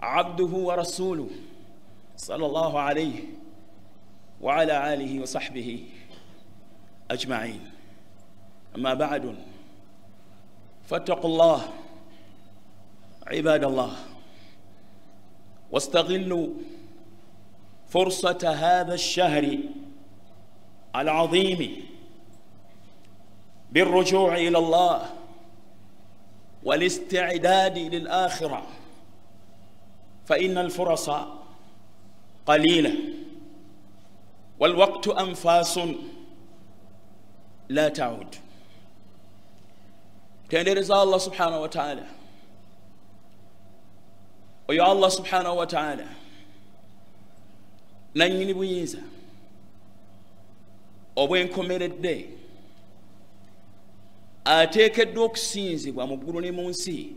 عبده ورسوله صلى الله عليه وعلى آله وصحبه أجمعين. أما بعد، فاتقوا الله عباد الله، واستغلوا فرصة هذا الشهر العظيم بالرجوع إلى الله والاستعداد للآخرة، فإن الفرص قليلة والوقت أنفاس لا تعود. تندرز الله سبحانه وتعالى، ويا الله سبحانه وتعالى نني بوينزا obwen komeredde ateekeddwa okusinzibwa mu ggulu ne mu nsi,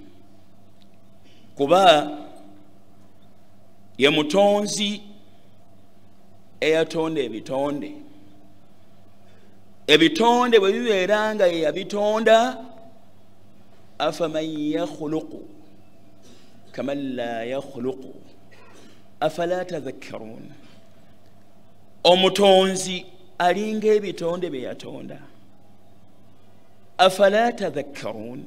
kuba ye mutonzi eyatonda ebitonde bwe bibeera nga ye yabitonda, afaman yakhluqu kaman la yakhluqu afala tadhakkarun. Omutonzi alinga ebitonde bye yatonda. afala tadhakkarun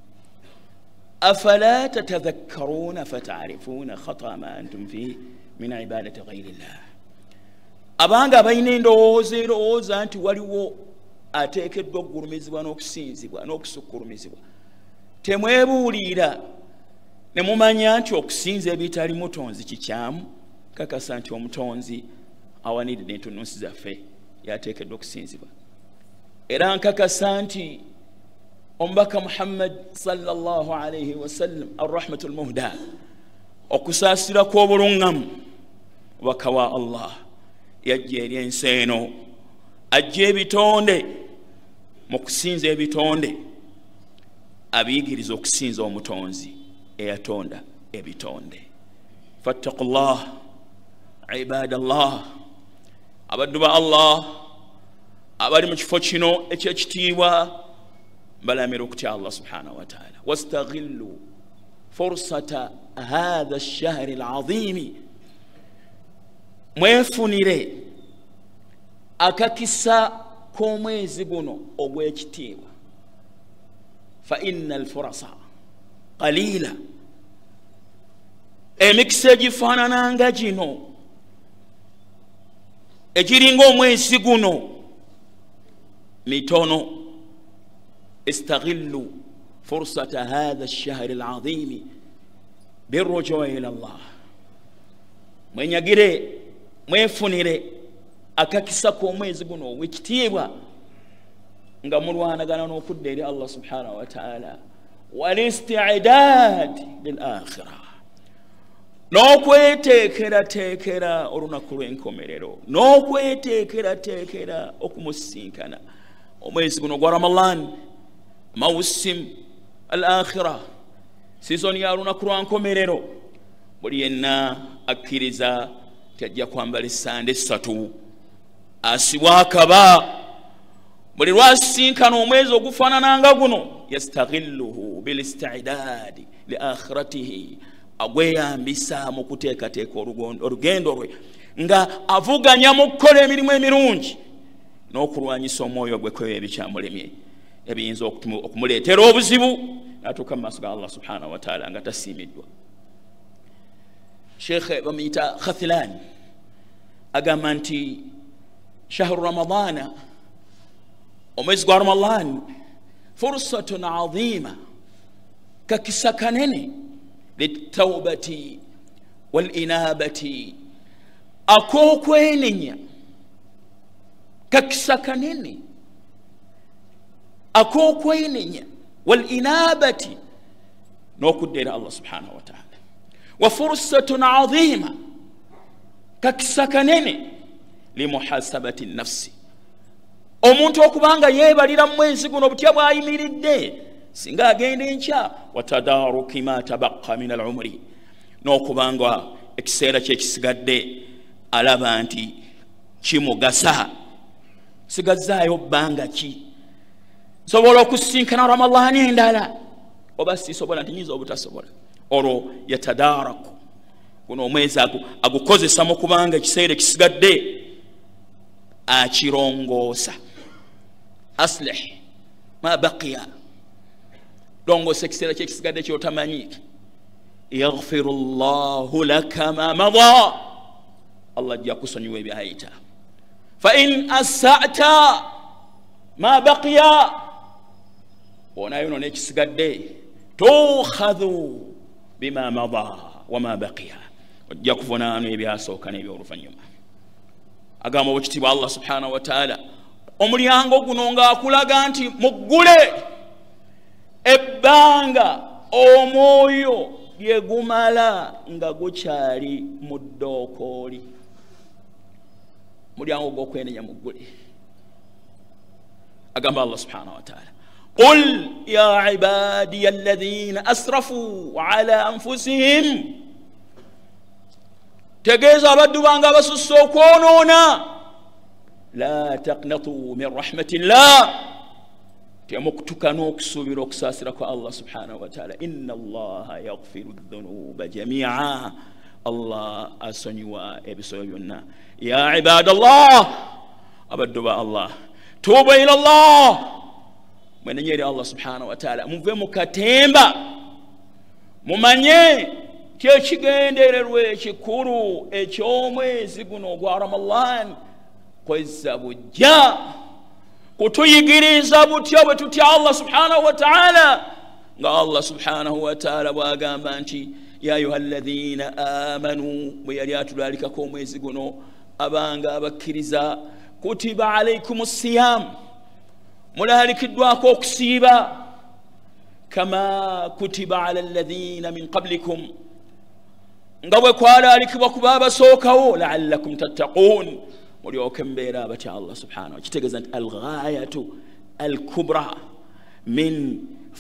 afala tatadhakkaruna fata'rifuna khata ma antum fi min ibadati ghayrillah. Abanga balina endowooza nti waliwo ateekeddwa okugulumizibwa n'okusinzibwa n'okusukkulumizibwa, temwebuulira ne mumanya nti okusinza ebitali mutonzi kikyamu. Kakasa nti omutonzi awaniridde entunnunsi zaffe yateekeddwa okusinzibwa. Era nkakasa nti omubaka Muhammad sallallahu alayhi wasallam arrahmatul muhda, okusaasira kw'obuluŋŋamu obubaka wa Allah, yajja eri ensi eno, ajja ebitonde mu kusinza ebitonde, abiyigiriza okusinza omutonzi eyatonda ebitonde. Fattaqullah ibadallah, abaddu ba Allah abali mu kifo kino ekyekitiibwa, balamira okutya Allah subhanahu wa ta'ala. Wastaghillu fursata hadha ash-shahri al-azimi, mwefunire akakisa k'omwezi guno ogw'ekitiibwa. Fa inna al-furasa qalila, emikisa egifaanananga gino egiringa omwezi guno mitono. استغلوا فرصة هذا الشهر العظيم بالرجوع إلى الله. mwenyagire mwefunire akakisa k'omwezi guno ogw'ekitiibwa nga mulwanagana n'okudda eri Allah subhanahu wa ta'ala, walisti'dad lil akhirah, n'okweteekerateekera olunaku lw'enkomerero, n'okweteekerateekera okumusinkana omwezi guno gwa Ramadan, mawsim al-akhirah, season ya lunaku lwa nkomerero. Buli yenna akkiriza tajja kwambala essande essatu, asibwa akaba buli lwasinkana omwezi ogufaanananga guno, yastaghilluhu bilistidadi li akhiratihi, agweyambisa mu kuteekateeka olugendo lwe, nga avuganya mu kukola emirimu emirungi n'okulwanyisa omwoyo gwe kwebyo ebikyamulemye ebiyinza okumuleetera obuzibu n'atuuka mu maaso ga Allah subhanahu wa ta'ala nga tasiimiddwa. Sheikh bamuyita Khathilani agamba nti shahru ramadana, omwezi gwa Ramadan, fursatun azima, kakisa kanene, litawbati wal inabati, akokwenenya, kakisa kanene akokwenenya, wal inabati, n'okuddeera Allah subhanahu wa ta'ala. Wa fursatun azima, kakisa kanene, limuhasabati nafsi, omuntu okubanga yeebalira mu mwezi guno butya bw'ayimiridde singa agenda enkya. Watadaruki ma tabaqqa min al-umri, n'okubanga ekiseera kye kisigadde alaba nti kimugasa, sigazaayo bbanga ki, sobola okusinkana Ramadani endala oba sisobola, nti nyinza obutasobola. Olwo yatadaraku guno omwezi agukozesa mu kubanga ekiseera ekisigadde akirongoosa. Aslih ma baqiya, longoosa ekiseera kyekisigadde kyotamanyi. Yaghfiru Allahu laka ma mada, Allah ajja kusonyiwa ebyayita. Fa in asa'ta ma baqiya, bonayono n'ekisigadde tukhadhu bima mada wa ma baqiya, ojja kuvunaanwa ebyasooka n'ebyoluvannyuma. Agamba obukitiibwa Allah subhanahu wa ta'ala, omulyango guno ng'akulaga nti muggule ebbanga omwoyo lye gumala nga gukyali mu ddookooli. Mulyango gw'okwenenya muggule. Agamba Allah subhanahu wa ta'ala, qul ya ibadiya alladhina asrafu ala anfusihim, tegeeza abaddu bange abasusse okwonoona, la taqnatu min rahmatillah, temukutuka n'okusuubira okusaasira kwa Allah subhanahu wa ta'ala. Inna Allaha yaghfiru dhunuba jami'a, Allah asonyiwa ebisoyo byonna. Ya ibadallah, abaddu ba Allah, tuubu ila Allah, mwenenye eri Allah subhanahu wa ta'ala, muve mu katemba, mumanye kyekigendererwa ekikulu eky'omwezi guno ogwa Ramadan kwezza bujja kutuyigiriza butya bwe tutya Allah subhanahu wa ta'ala, nga Allah subhanahu wa ta'ala bwagamba nti ya ayuha alladhina amanu, bwe yali atulalikako omwezi guno abanga abakkiriza, kutiba alaykumus siyam, mulalikiddwako okusiiba, kama kutiba ala alladhina min qablikum, nga bwe kwalalikibwa ku baabasookawo, la'allakum tattaqun, mulyoke mbeera abatya Allah subhanahu. Kitegeeza nti alghayatu alkubra min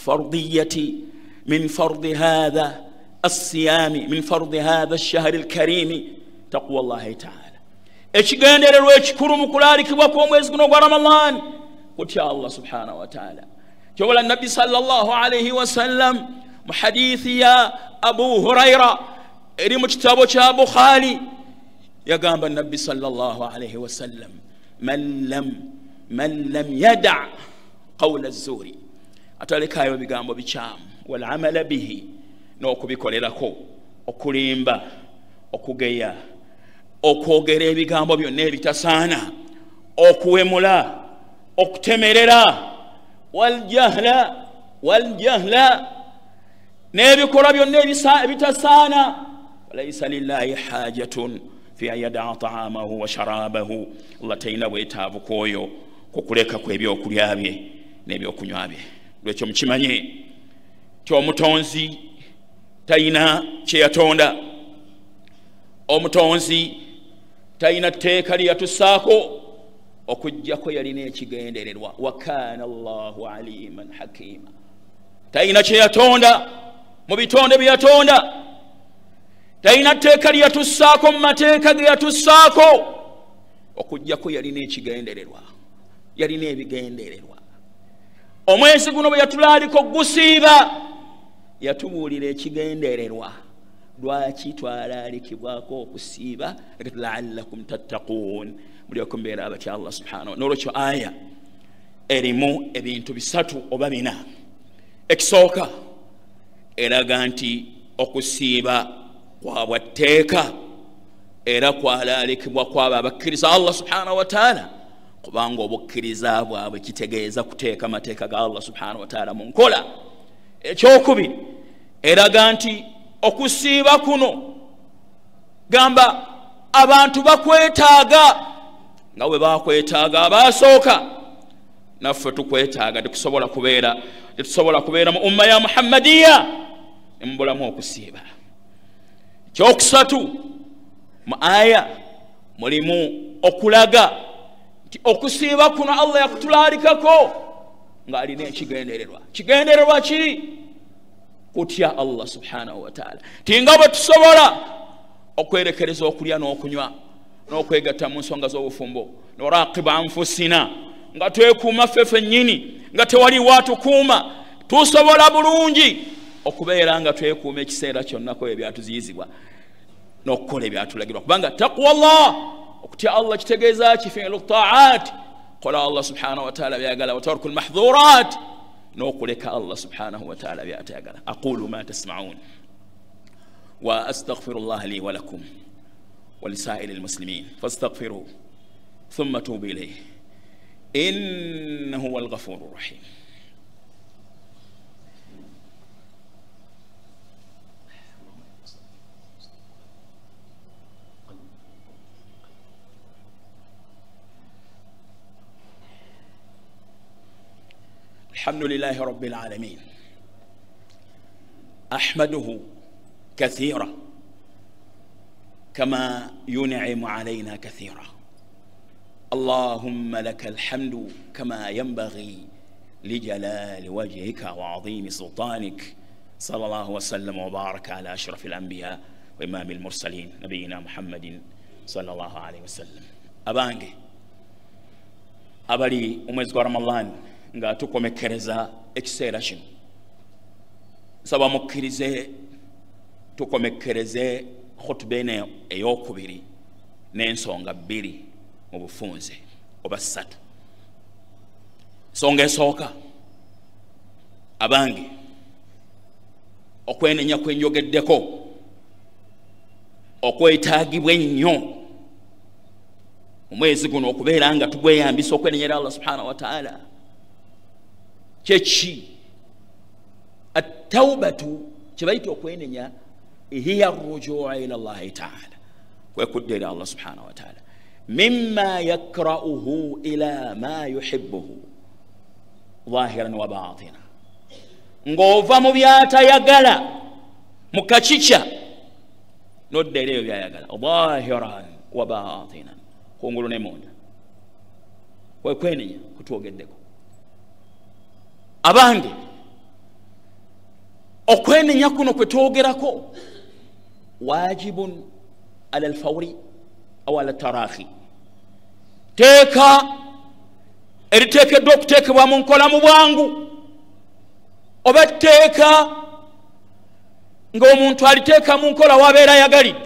fardi hadha الصيام من فرض هذا الشهر الكريم تقوى الله تعالى. ekigendererwa ekikulu mu kulaalikibwa kw'omwezi guno gwa Ramadan kutya Allah subhanahu wa ta'ala. Kyobola Nabbi sallallahu alayhi wa sallam mu hadithi ya Abu Huraira eri mu kitabo kya Bukhari, yagamba Nabbi sallallahu alayhi wa sallam, man lam yada' qawla az-zuri, atalekayo bigambo bikyamu, wal amala bihi, n'okubikolerako, okulimba, okugeya, okwogera ebigambo byonna ebitasaana, okuwemula, okutemerera, waljahla, n'ebikolwa byonna ebitasaana, walaysa lillahi hajatun fi an yada'a ta'amahu wa sharabahu, Allah talina bwetaavu kwoyo kukuleka kw'ebyokulya bye n'ebyokunywa bye. Lwekyo mukimanye ti omutonzi talina kye yatonda, omutonzi talina tteeka lye yatussaako okuggyako yalina ekigendererwa. Wa kaana Allahu aliman hakima, talina kye yatonda mu bitonde bye yatonda, talina tteeka lye yatussaako mu mateeka ge yatussaako okuggyako yalina ekigendererwa, yalina ebigendererwa. Omwezi guno bwe yatulaaliko gusiiba, yatubuulira ekigendererwa lwaki twalaalikibwako okusiiba, la'allakum tattaqun, mulyoke mbeera abatya Allah subhanahu. N'olwekyo aya erimu ebintu bisatu oba bina. Ekisooka eraga nti okusiiba kwa bwatteeka era kwalaalikibwa kwabo abakkiriza Allah subhanahu wa ta'ala, kubanga obukkiriza bwabwe kitegeeza kuteeka mateeka ga Allah subhanahu wa ta'ala mu nkola. Ekyokubiri eraga nti okusiiba kuno gamba abantu bakwetaaga nga bwe bakwetaaga abaasooka, naffe tukwetaaga. Tetusobola kubeera mu umma ya Muhammadiya ne mubulamu okusiiba. Ekyokusatu mu aya mulimu okulaga nti okusiiba kuno Allah yakutulaalikako ng'alina ekigendererwa. Kigendererwa ki? Kutya Allah subhanahu wa ta'ala. Tinga bwe tusobola okwerekereza okulya n'okunywa n'okwegatta mu nsonga z'obufumbo, noraqiba anfusina, nga twekuuma ffe ffennyini, nga tewali waatukuuma, tusobola bulungi okubeera nga twekuuma ekiseera kyonna ko ebyatuziyizibwa. n'okukola ebyatulagirwa kubanga taqwa Allah okutya Allah kitegeeza ki fi'lu ta'at kola Allah subhanahu wa ta'ala byagala wa tarku al-mahdhurat n'okuleka Allah subhanahu wa ta'ala byatayagala aqulu ma tasma'un wa astaghfirullah li wa lakum wa lisa'iril muslimin fastaghfiruhu thumma tubu ilayhi innahu huwal ghafurur rahim. الحمد لله رب العالمين أحمده كثيرا كما ينعم علينا كثيرا اللهم لك الحمد كما ينبغي لجلال وجهك وعظيم سلطانك صلى الله وسلم وبارك على أشرف الأنبياء وإمام المرسلين نبينا محمد صلى الله عليه وسلم. أبانجي أبالي أمزق رمضان nga tukomekereza ekiseera kino saba mukkirize tukomekereze khutba eno ey'okubiri n'ensonga bbiri mu bufunze oba ssatu. Ensonga esooka abange okwenenya kwenjogeddeko okwetaagibwa ennyo omwezi guno okubeera nga tugweyambisa okwenenyera Allah subhanahu wa ta'ala chechi at-tawbatu kibaita okwenenya hiya ar-rujuu' ila Allah ta'ala kwekuddira Allah subhanahu wa ta'ala mimma yakra'uhu ila ma yuhibbuhu zahiran wa batina ngova mu byatayagala mukachicha noddereyo byayagala zahiran wa batina kungulu ne munda kwekwenenya kutwogeddeko abange okwenenya kuno kwetwogerako wajibun ala alfawri aw ala tarahi teeka eriteekeddwa okuteekebwa mu nkola mu bwangu oba tteeka ng'omuntu aliteeka mu nkola wabeera yagalidde.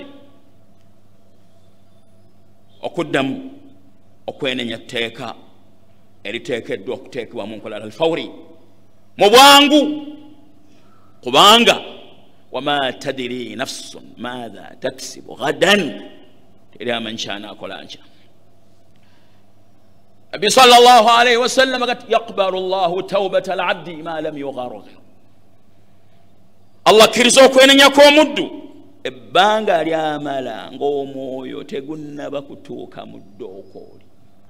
Okuddamu okwenenya tteeka eriteekeddwa okuteekebwa mu nkola alfawri mu bwangu kubanga wama tadiri nafsun madha taksibu ghadan teri amanyi ky'anaakola nkya. Nabi sallallahu alayhi wa sallam ati yaqbalu Allahu tawbata al-abdi ma lam yugharghir. Allah akkiriza okwenenya kw'omuddu ebbanga lyamala ng'omwoyo tegunnaba kutuuka mu ddookooli.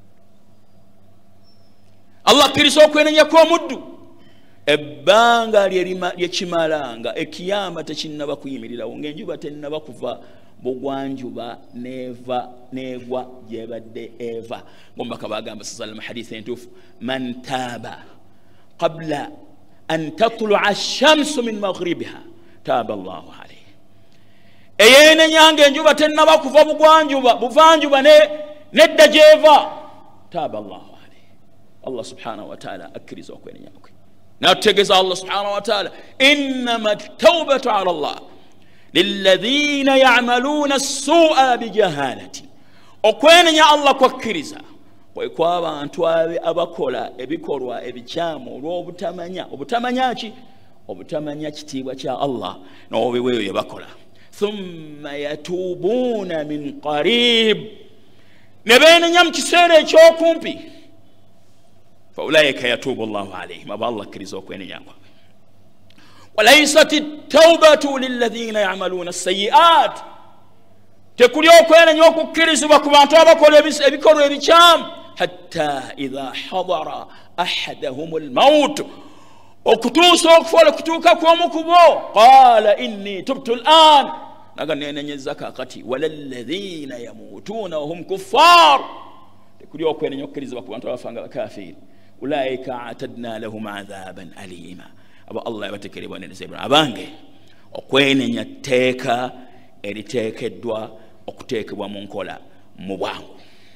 Allah akkiriza okwenenya kw'omuddu ebbanga lyekimalanga ekiyama tekinnaba kuyimirirawo ng'enjuba tennaba kuva bugwanjuba negwa gyebadde eva. Ng'omubaka bagamba sallam hadisi entuufu man taaba qabla an tatlu'a ash-shamsu min maghribiha taaba Allahu alayhi. Eyeenenyanga enjuba tennaba kuva buvanjuba nedda gyeva taaba Allahu alayhi. Allah subhanahu wa ta'ala akkiriza okwenenya kwe. نتجز الله سبحانه وتعالى إنما التوبة على الله للذين يعملون السوء بجهالة. وكوين يا الله كوكريزا ويكوابا أنتوابي أباكولا أبيكوروا أبيكامو وبتمنياكي وبتمنياكي تيبا الله نوبي ويو يباكولا ثم يتوبون من قريب نبين يمكي سيري چوكومبي فأولئك يتوب الله عليهم أبا الله كريزوك وين يانكو. وليست التوبة للذين يعملون السيئات تقول يوكو وين يوكو كريزوك وانتوابكو يبكروا يبكام حتى إذا حضر أحدهم الموت وكتوسوك فولكتوكا كومكبو قال إني تبت الآن نقول نيني الزكاة قتي وللذين يموتون وهم كفار تقول يوكو وين يوكو كريزوك وانتوابكو كافر أولئك أعتدنا لهم عذابا أليما. أبا الله يبتكري بني نسيبنا أبانجي وكوين يتيكا إريتيك الدوا وكتيك ومنكولا مبانغو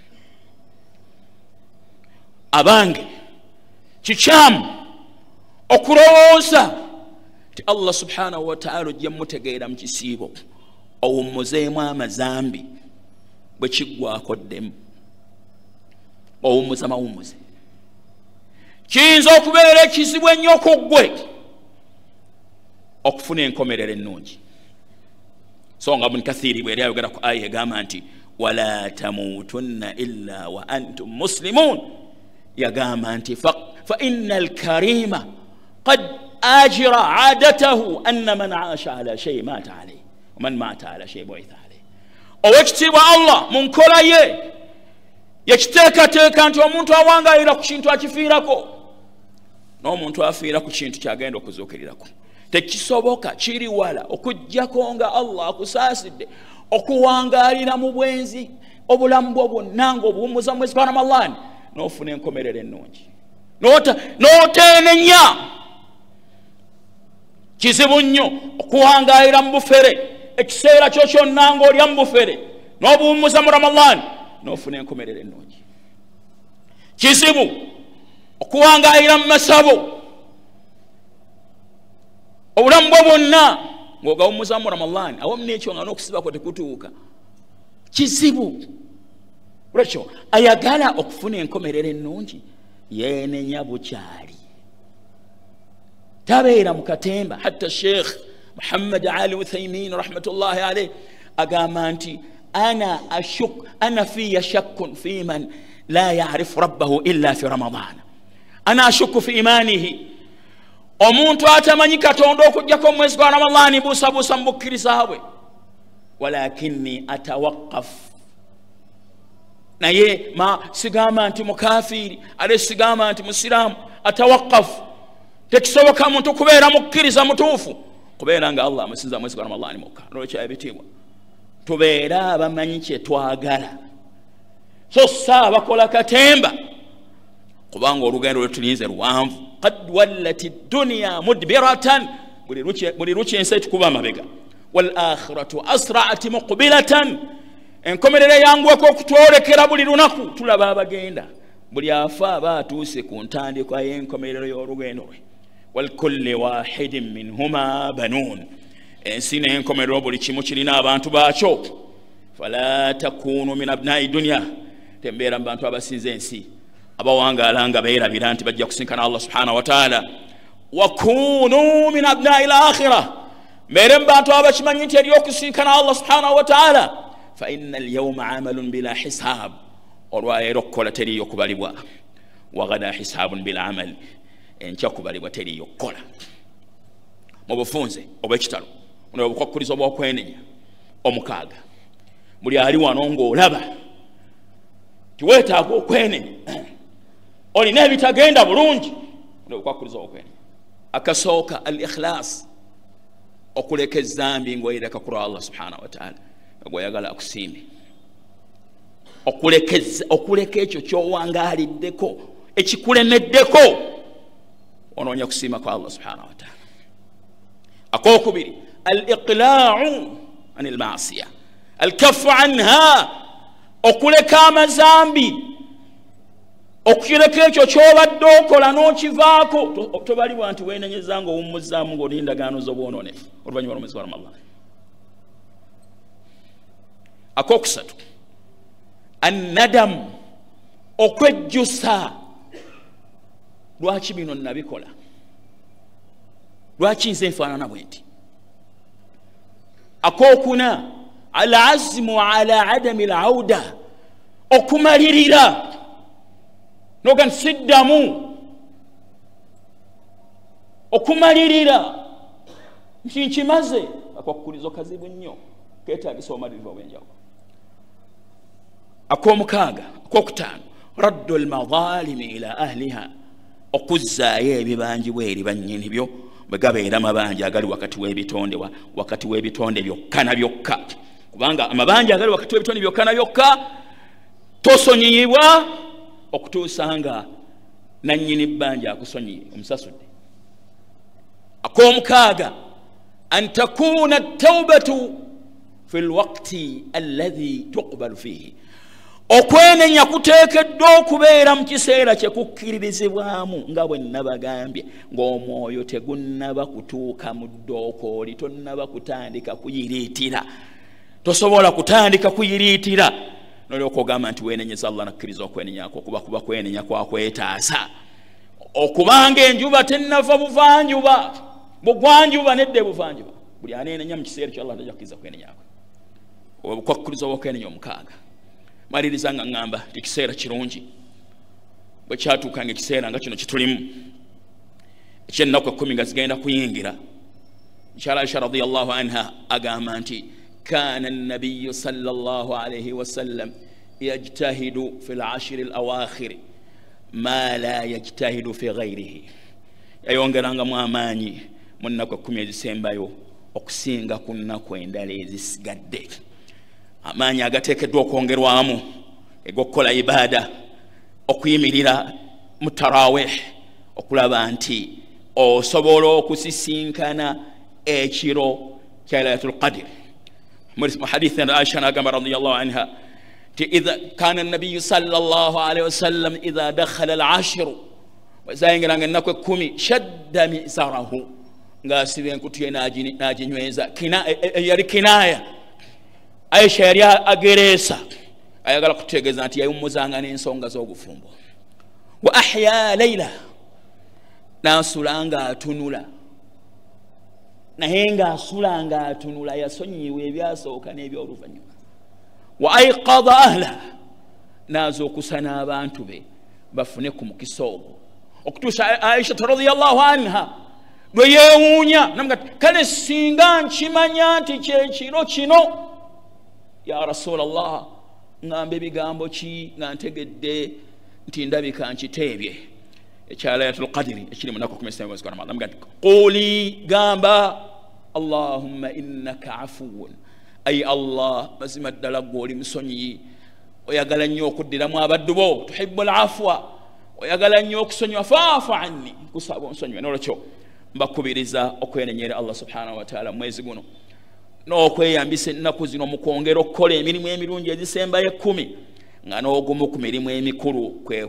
أبانجي تشام okurowoza ti Allah subhanahu wa ta'ala jemmutegeera mu kisiibo owummuzeemu amazambi bwe kiggwako ddemu owummuza mawummuze kiyinza okubeera ekizibu ennyo ku ggwe okufuna enkomerero ennungi so nga Ibn Kathiri bwe yali ayogera ku aya egamba nti wala tamutunna illa wa antum muslimun yagamba nti fa inna alkarima qad ajira adatahu anna man aasha ala shay mata alayhi wa man mata ala shay bu'itha alayhi owekitiibwa Allah mu nkola ye yakiteekateeka nti omuntu awangaalira ku kintu akifiirako n'omuntu afiira ku kintu kyagenda okuzuukirirako tekisoboka kiri wala okujjako nga Allah akusaasidde okuwangaalira mu bwenzi obulamu bwo bwonna ng'obuwummuza mwezi gwa Ramadaan n'ofuna enkomerero ennungi n'oteenenya kizibu nnyo okuwangaalira mu bufere ekiseera kyo kyonna ng'olya mu bufere n'obuwummuza mu Ramadaan n'ofuna enkomerero ennungi kizibu okuwangaalira mu masabo obulamu bwo bwonna ng'ogawummuza mu Ramadaan awamu n'ekyo nga n'okusibako tekutuuka kizibu lwekyo ayagala okufuna enkomerero ennungi yeenenya bukyali tabeera mu katemba hatta Sheikh Muhammad Ali Uthaymin rahmatullahi alayhi agamba nti ana fiya shakkun fi man la ya'rifu rabbahu illa fi Ramadan ana ashukku fi imanihi omuntu atamanyi Katonda okujjako mwezi gwa Ramadaan buusabuusa mu bukkiriza bwe walakinni atawaqqaf naye sigamba nti mukafiri ale sigamba nti musiraamu atawaqqaf tekisoboka muntu kubeera mukkiriza mutuufu kubeera nga Allah amusinza mwezi gwa Ramadaan mukka lwekyo ebitiibwa tubeera abamanyi kye twagala so bakola katemba kubanga olugendo lwetulinze luwanvu qad wallati dunya mudbiratan buli luki ensi tukuba amabega wal akhiratu asra'at muqbilatan enkomerero yanguweko okutwolekera buli lunaku tulaba abagenda buli afa aba atuuse ku ntandikwa y'enkomerero y'olugendo lwe wal kulli wahidin minhuma banuun ensi n'enkomerero buli kimu kirina abantu baakyo fala takunu min abnai dunya tembeera mu bantu abasinze ensi abawangaala nga beerabira nti bajja kusinkana Allah subhanahu wa ta'ala wa kunu min abnai al-akhirah mere mu bantu abakimanyi nti eri okusinkana Allah subhanahu wa ta'ala fa inna al-yawma amalun bila hisab olwaleero okukola teriyo kubalibwa wa gada hisabun bila amal enkya kubalibwa teriyo kukola mu bufunze obw'ekitalo muno obukwakkulizo bw'okwenenya omukaaga buli ali wano ng'olaba tiweetaaga okwenenya olina ebitagenda bulungi muno obukwakkulizo bw'okwenenya akasooka al-ikhlas okuleka ezzambi ng'oyereka ku Allah subhanahu wa ta'ala gw'oyagala akusiime okuleka ekyo ky'owangaaliddeko ekikulemeddeko onoonya kusiima kwa Allah subhanahu wa ta'ala akokubiri al-iqla'u anil ma'siya al-kaffu anha okuleka amazambi okireka ekyo ky'obadde okola n'okivaako tobalibwa nti weenenyeza ng'owummuzaamu ng'olina endagaano z'obwononefu oluvannyuma lw'omwezi gwa Ramadaan akokusatu annadamu okwejjusa lwaki bino nabikola lwaki nze nfaanana bwe nti akokuna al-azmu ala adami al-auda okumalirira noga nsiddamu okumalirira nti nkimaze akwakulizo kazibu nnyo keetaagisa omalirivu obw'enjawulo ak'omukaaga ak'okutaano raddu al-madaalimi ila ahliha okuzzaayo ebibanjibwa eri bannyini byo bwe gabeera amabanja agali wakati w'ebitonde byokka na byokka kubanga amabanja agali wakati w'ebitonde byokka na byokka tosonyiyibwa okutuusa nga nannyini bbanja akusonyiye omusasudde ak'omukaaga an takuuna at-tawbatu fi al-waqti alladhi tuqbalu fihi okwenenya kuteekeddwa okubeera mu kiseera kye kukkiririzibwamu nga bwe nabagambye ng'omwoyo tegunnaba kutuuka mu ddookooli tonnaba kutandika kuyiriitira tosobola kutandika kuyiriitira nolyoka ogamba nti weenenyeza Allah nakkiriza okwenenyako kuba kwenenya kwakwetaasa okubanga enjuba tennava buvanjuba bugwanjuba nedde buvanjuba buli aneenenya mu kiseera kyo Allah tajja kukkiriza kwenenyako obukwakkiriza obwokwenenya omukaaga maliriza nga ŋŋamba ekiseera kirungi bwe kyatuukanga ekiseera nga kino kitulimu ekyennaku 10 nga zigenda kuyingira mukyala Aisha radiyallahu anha agamba nti كان النبي صلى الله عليه وسلم يجتهد في العشر الأواخر ما لا يجتهد في غيره yayongeranga mu amaanyi mu nnaku 10 ezisembayo okusinga ku nnaku endala ezisigadde amaanyi agateekeddwa okwongerwamu eg'okukola ibaada okuyimirira mu tarawih okulaba nti osobola okusisinkana ekiro kya Laylatul Qadr حديث عائشة رضي الله عنها إذا كان النبي صلى الله عليه وسلم إذا دخل العشر وزاين أنك كومي شد مئزره غاسبين كتير ناجي نويزا كناية عائشة يريا أجريسا أيقال كتير جزانتي يوم مزانغانين سونغا زوجو فومبو وأحيا ليلة ناسولانغا تنولا nahenga sulanga atunula yasonyiwe ebyasooka n'ebyoluvannyuma wa ayqadha ahla nazo okusana abantu be bafune ku mukisa ogwo okutuusa Aisha radhiyallahu anha lwe yeewuunya namga kale singa nkimanya nti kyekiro kino ya Rasulallah ng'ambe ebigambo ki nga ntegedde nti ndabika nkiteebye ekya Laylatul Qadri ekiri mu nnaku 10 z'Ramadan namga quli gamba Allahumma innaka afuwun ay Allah mazima ddala gw'oli musonyi oyagala nnyo okuddiramu abaddu bo tuhibbul afwa oyagala nnyo okusonyiwa faafu anni kusaba onsonyiwe n'olwekyo mbakubiriza okwenenyera Allah subhanahu wa ta'ala mwezi guno n'okweyambisa ennaku zino mu kwongera okukola emirimu emirungi ezisembayo 10 nga n'ogumu ku mirimu emikulu kwe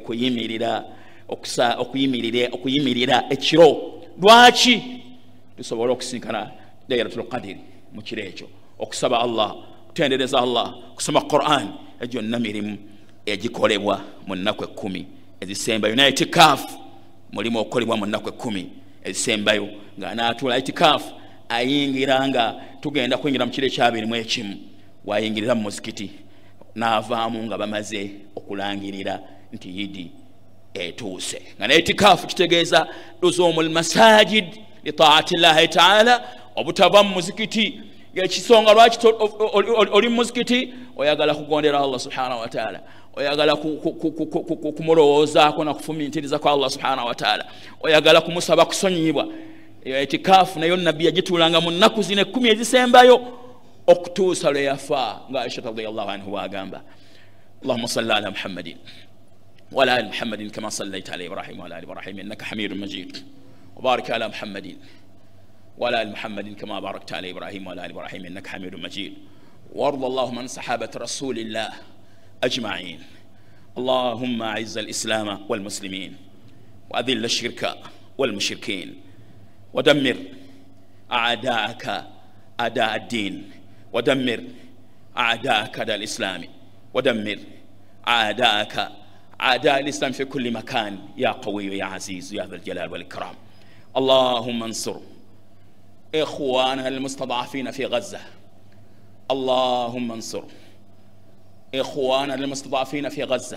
okuyimirira ekiro lwaki tusobola okusinkana Laylatul Qadr mu kiro ekyo okusaba Allah kutendereza Allah kusoma Quran egyonna mirimu egikolebwa mu nnaku 10 ezisembayo na itikaf mulimu okolebwa mu nnaku 10 ezisembayo nga naatula itikaf ayingiranga tugenda kuyingira mu kiro ekyabiri mu ekimu wayingirira mu muzikiti n'avaamu nga bamaze okulangirira nti yidi etuuse nga na itikaf kitegeeza luzumul masajid li taati llahi ta'ala obutava mu muzikiti ekisonga lwaki oli mu muzikiti oyagala kugondera Allah subhanahu wa ta'ala oyagala kumulowoozaako nakufumintiriza kwa Allah subhanahu wa ta'ala oyagala kumusaba kusonyibwa itikafu nayo nabbi yagituulanga mu nnaku zino 10 ezisembayo okutuusa lwe yafa nga Aisha radhiyallahu anhu agamba Allahumma salli ala Muhammadin wa ala ali Muhammadin kama sallaita ala Ibrahim wa ala ali Ibrahim innaka Hamidum Majid wa barik ala Muhammadin وعلى آل محمد كما باركت على إبراهيم وعلى آل إبراهيم إنك حميد مجيد وارض اللهم عن صحابة رسول الله أجمعين اللهم أعز الإسلام والمسلمين وأذل الشرك والمشركين ودمر أعداءك أعداء الدين ودمر أعداءك أعداء الإسلام ودمر أعداءك أعداء الإسلام في كل مكان يا قوي يا عزيز يا ذا الجلال والإكرام اللهم انصر إخواننا المستضعفين في غزة اللهم انصر إخواننا المستضعفين في غزة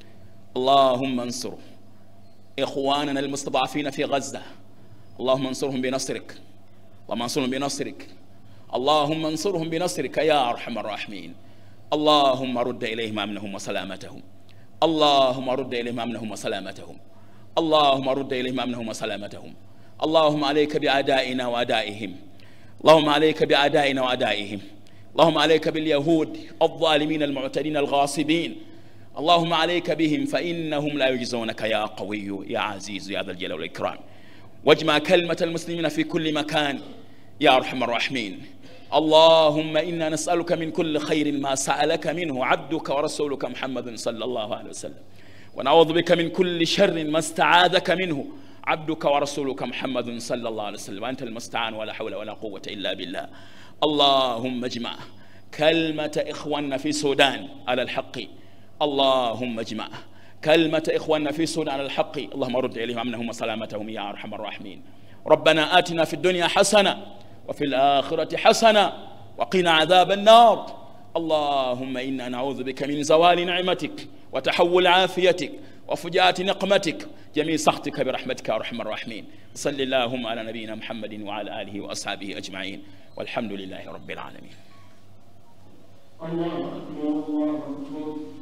اللهم انصر إخواننا المستضعفين في غزة اللهم انصرهم بنصرك اللهم انصرهم بنصرك اللهم انصرهم بنصرك يا أرحم الراحمين اللهم رد إليهم أمنهم وسلامتهم اللهم رد إليهم أمنهم وسلامتهم اللهم رد إليهم أمنهم وسلامتهم اللهم عليك بأعدائنا وأعدائهم اللهم عليك بأعدائنا وأعدائهم اللهم عليك باليهود الظالمين المعتدين الغاصبين اللهم عليك بهم فإنهم لا يجزونك يا قوي يا عزيز يا ذا الجلال والإكرام واجمع كلمة المسلمين في كل مكان يا أرحم الراحمين اللهم إنا نسألك من كل خير ما سألك منه عبدك ورسولك محمد صلى الله عليه وسلم ونعوذ بك من كل شر ما استعاذك منه عبدك ورسولك محمد صلى الله عليه وسلم أنت المستعان ولا حول ولا قوة إلا بالله اللهم اجمع كلمة إخواننا في السودان على الحق، اللهم اجمع كلمة إخواننا في السودان على الحق، اللهم رد إليهم أمنهم وسلامتهم يا أرحم الراحمين. ربنا آتنا في الدنيا حسنة وفي الآخرة حسنة وقنا عذاب النار. اللهم إنا نعوذ بك من زوال نعمتك وتحول عافيتك وفجاءة نقمتك جميع سخطك برحمتك يا أرحم الراحمين. صل اللهم على نبينا محمد وعلى آله وأصحابه أجمعين والحمد لله رب العالمين. الله أكبر الله أكبر.